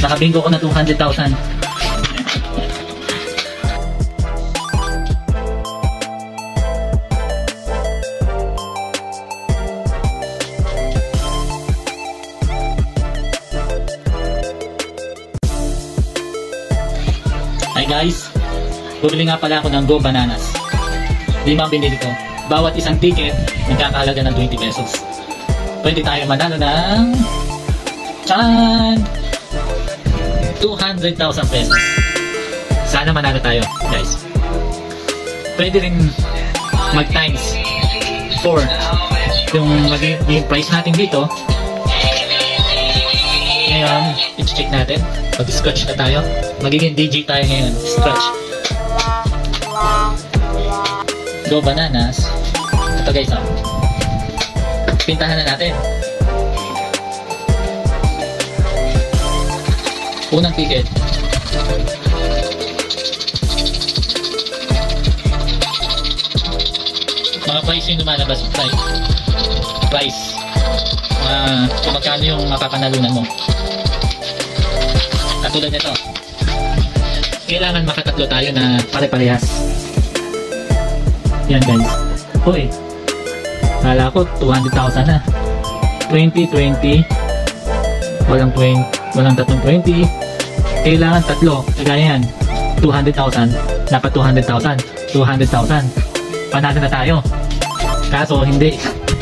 Nakabingo ko na 200,000. Hi guys, bumili nga pala ako ng Go Bananas. 5 ang binili ko. Bawat isang ticket, nagkakahalaga ng 20 pesos. Pwede tayo manalo ng tsan! 200,000 pesos. Sana manalo tayo, guys. Pwede rin mag times 4 yung price natin dito. Ngayon, i-check natin. Mag-scratch na tayo. Magiging DJ tayo ngayon. Scratch. Go Bananas. Ito guys, oh. Pintahan na natin. Unang ticket. Mga price yung lumalabas. Price. Kung magkano yung mapapanalunan mo. Katulad nito. Kailangan makatatlo tayo na pare-parehas. Yan guys. Uy. Kala ko 200,000 na. 20, 20. Walang tatlong 20. Kailangan tatlo. Kagaya yan. 200,000. Dapat 200,000. 200,000. Panalo na tayo. Kaso hindi.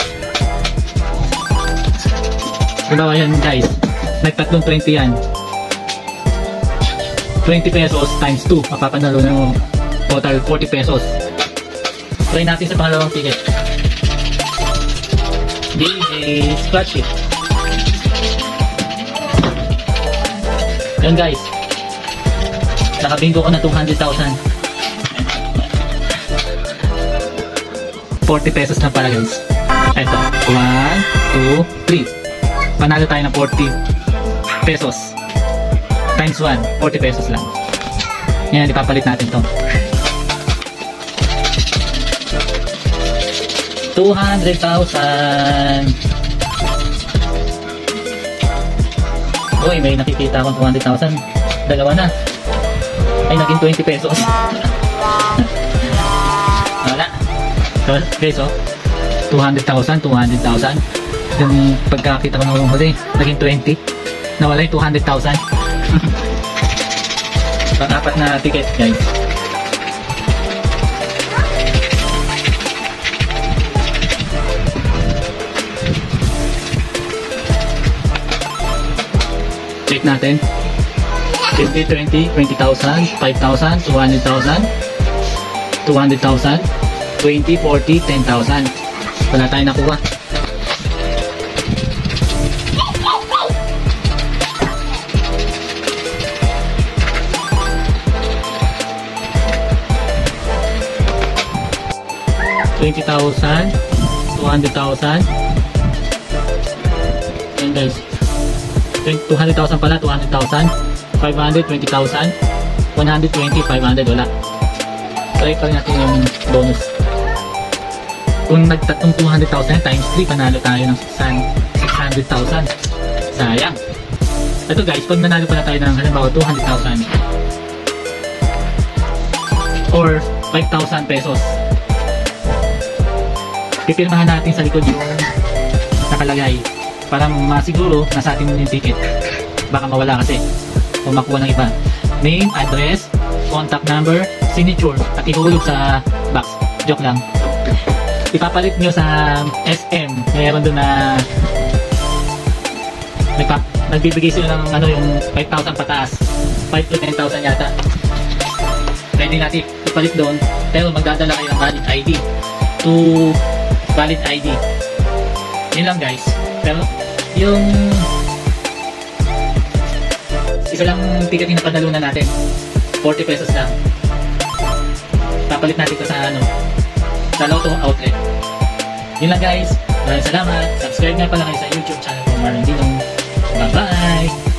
Diba yan guys. Nagtatlong 20 yan. 20 pesos times 2. Mapapanalo na mo. Total 40 pesos. Try natin sa pangalawang ticket. DJ Scratch it. Yan guys. Nakabingo ko na 200,000. 40 pesos na pala guys. Ito. 1, 2, 3. Panalo tayo ng 40 pesos. Times 1. 40 pesos lang. Yan. Ipapalit natin to. 200,000. Uy, may nakikita akong 200,000. Dalawa na. Ay, naging 20 pesos. Wala. So, peso. 200,000, 200,000. Yung pagkakita ko ng huli, naging 20. Nawala yung 200,000. Pang-apat na ticket, guys. Check natin. 50, 20, 20,000, 5,000, 200,000, 200,000, 20, 40, 10,000. Wala tayong nakuha. $20,000, 200,000. And guys, 200,000 pala, 200,000, 500, 20,000, 120, 500, wala. Try pa rin natin yung bonus. Kung nagtatong 200,000 times 3, panalo tayo ng 600,000. Sayang. Ito guys, pag nanalo pala tayo ng halimbawa 200,000 or 5,000 pesos, pipirmahan natin sa likod yung nakalagay para masiguro na sa atin yung ticket. Baka mawala kasi kung makuha ng iba. Name, address, contact number, signature, at ihulog sa box. Joke lang. Ipapalit nyo sa SM. Mayroon doon na nagbibigay sila ng ano, yung 5,000 pataas. 5 to 10,000 yata. Pwede natin ipalit doon, pero magdadala kayo ng valid ID to valid ID. Yun lang guys. Pero yung isa lang ticket na panalunan natin, 40 pesos lang. Papalit natin ito sa ano, sa Lotto outlet. Yun lang guys. Maraming salamat. Subscribe nga pala kayo sa YouTube channel ko, Marlon Dinong. Bye bye.